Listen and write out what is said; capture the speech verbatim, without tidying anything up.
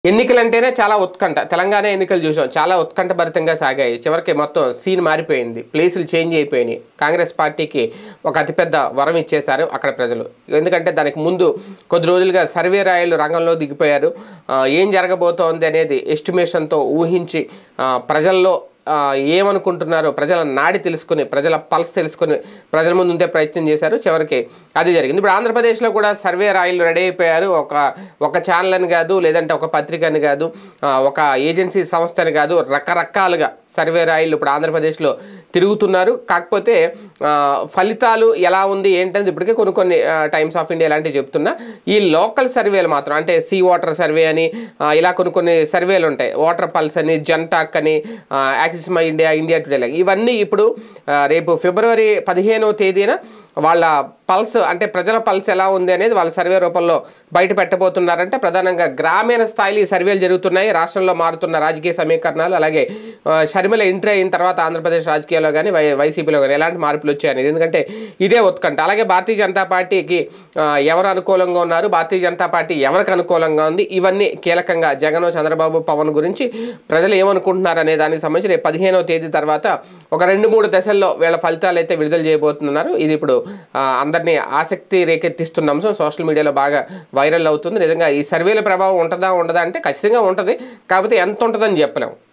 ఎన్నికలంటేనే చాలా ఉత్కంఠ. తెలంగాణ ఎన్నికలు చూసాం, చాలా ఉత్కంఠభరితంగా సాగాయి. చివరికి మొత్తం సీన్ మారిపోయింది, ప్లేసులు చేంజ్ అయిపోయినాయి. కాంగ్రెస్ పార్టీకి ఒక అతిపెద్ద వరం ఇచ్చేశారు అక్కడ ప్రజలు. ఎందుకంటే దానికి ముందు కొద్ది రోజులుగా సర్వే రాయలు రంగంలో దిగిపోయారు. ఏం జరగబోతోంది అనేది ఎస్టిమేషన్తో ఊహించి ప్రజల్లో ఏమనుకుంటున్నారో ప్రజల నాడి తెలుసుకుని, ప్రజల పల్స్ తెలుసుకుని ప్రజల ముందు ఉండే ప్రయత్నం చేశారు. చివరికి అది జరిగింది. ఇప్పుడు ఆంధ్రప్రదేశ్లో కూడా సర్వే రాయలు రెడీ అయిపోయారు. ఒక ఒక ఛానల్ అని కాదు, లేదంటే ఒక పత్రిక అని కాదు, ఒక ఏజెన్సీ సంస్థ అని కాదు, రకరకాలుగా సర్వే రాయలు ఇప్పుడు ఆంధ్రప్రదేశ్లో తిరుగుతున్నారు. కాకపోతే ఫలితాలు ఎలా ఉంది ఏంటనేది ఇప్పటికే కొన్ని కొన్ని టైమ్స్ ఆఫ్ ఇండియా లాంటివి చెప్తున్నా. ఈ లోకల్ సర్వేలు మాత్రం, అంటే సీ వాటర్ సర్వే అని ఇలా కొన్ని కొన్ని సర్వేలు ఉంటాయి, వాటర్ పల్స్ అని, జన్టాక్ అని, Axis My India, India Today, ఇవన్నీ ఇప్పుడు రేపు ఫిబ్రవరి పదిహేనవ తేదీన వాళ్ళ పల్స్, అంటే ప్రజల పల్స్ ఎలా ఉంది అనేది వాళ్ళ సర్వే రూపంలో బయట పెట్టబోతున్నారంటే ప్రధానంగా గ్రామీణ స్థాయిలో ఈ సర్వేలు జరుగుతున్నాయి. రాష్ట్రంలో మారుతున్న రాజకీయ సమీకరణాలు, అలాగే షర్మిల ఎంట్రీ అయిన తర్వాత ఆంధ్రప్రదేశ్ రాజకీయాల్లో కానీ వై వైసీపీలో కానీ ఎలాంటి మార్పులు వచ్చాయనేది. ఎందుకంటే ఇదే ఉత్కంఠ. అలాగే భారతీయ జనతా పార్టీకి ఎవరు అనుకూలంగా ఉన్నారు, భారతీయ జనతా పార్టీ ఎవరికి అనుకూలంగా ఉంది, ఇవన్నీ కీలకంగా జగన్, చంద్రబాబు, పవన్ గురించి ప్రజలు ఏమనుకుంటున్నారు అనే దానికి సంబంధించి రేపు పదిహేనవ తేదీ తర్వాత ఒక రెండు మూడు దశల్లో వీళ్ళ ఫలితాలు అయితే విడుదల చేయబోతున్నారు. ఇది ఇప్పుడు అందరినీ ఆసక్తి రేకెత్తిస్తున్న అంశం, సోషల్ మీడియాలో బాగా వైరల్ అవుతుంది. నిజంగా ఈ సర్వేల ప్రభావం ఉంటుందా ఉండదా అంటే ఖచ్చితంగా ఉంటుంది. కాకపోతే ఎంత ఉంటుందని చెప్పలేము.